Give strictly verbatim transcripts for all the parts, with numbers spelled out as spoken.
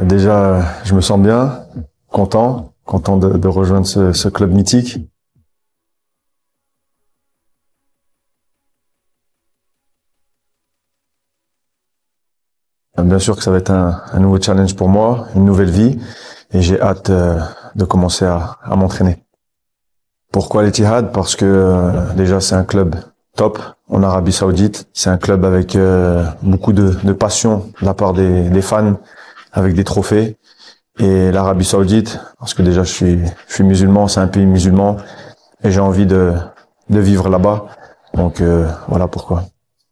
Déjà, je me sens bien, content, content de, de rejoindre ce, ce club mythique. Bien sûr que ça va être un, un nouveau challenge pour moi, une nouvelle vie, et j'ai hâte euh, de commencer à, à m'entraîner. Pourquoi l'Etihad? Parce que euh, déjà c'est un club top en Arabie Saoudite, c'est un club avec euh, beaucoup de, de passion de la part des, des fans, avec des trophées. Et l'Arabie Saoudite, parce que déjà je suis, je suis musulman, c'est un pays musulman, et j'ai envie de, de vivre là-bas. Donc euh, voilà pourquoi.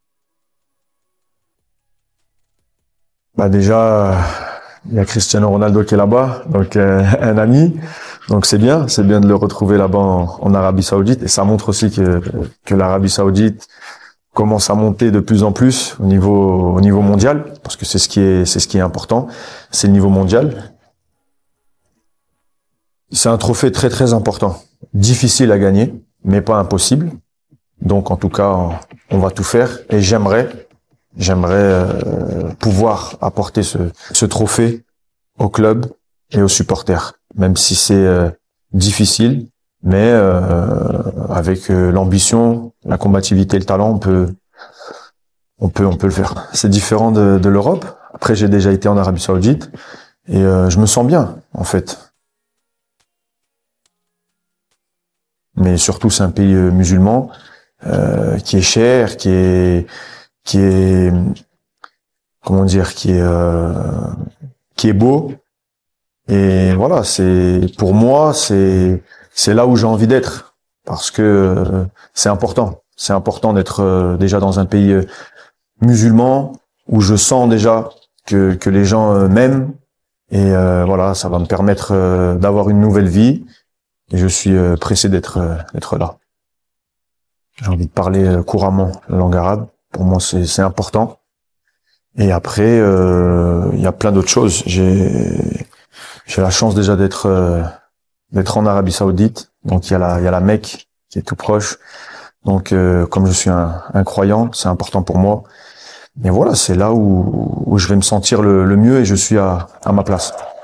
Bah déjà, il y a Cristiano Ronaldo qui est là-bas, donc euh, un ami. Donc c'est bien, c'est bien de le retrouver là-bas en, en Arabie Saoudite. Et ça montre aussi que, que l'Arabie Saoudite commence à monter de plus en plus au niveau, au niveau mondial, parce que c'est ce qui est, c'est ce qui est important, c'est le niveau mondial. C'est un trophée très très important, difficile à gagner, mais pas impossible. Donc en tout cas, on va tout faire et j'aimerais, j'aimerais euh, pouvoir apporter ce, ce trophée au club et aux supporters, même si c'est euh, difficile, mais euh, avec euh, l'ambition, la combativité, le talent, on peut, on peut, on peut le faire. C'est différent de, de l'Europe. Après, j'ai déjà été en Arabie Saoudite et euh, je me sens bien, en fait. Mais surtout, c'est un pays euh, musulman euh, qui est cher, qui est, qui est, comment dire, qui est, euh, qui est beau. Et voilà, c'est pour moi, c'est c'est là où j'ai envie d'être parce que euh, c'est important. C'est important d'être euh, déjà dans un pays euh, musulman où je sens déjà que que les gens euh, m'aiment et euh, voilà, ça va me permettre euh, d'avoir une nouvelle vie et je suis euh, pressé d'être euh, d'être là. J'ai envie de parler euh, couramment la langue arabe. Pour moi, c'est c'est important. Et après, euh, il y a plein d'autres choses. J'ai J'ai la chance déjà d'être euh, d'être en Arabie Saoudite, donc il y a la il y a la Mecque qui est tout proche. Donc euh, comme je suis un, un croyant, c'est important pour moi. Et voilà, c'est là où où je vais me sentir le, le mieux et je suis à à ma place.